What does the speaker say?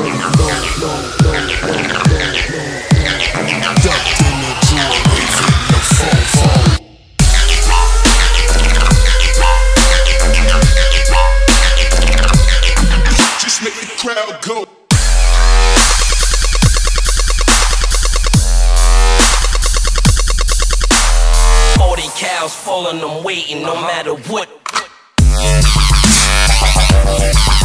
Crowd go. 40 cows falling, I'm waiting no matter what.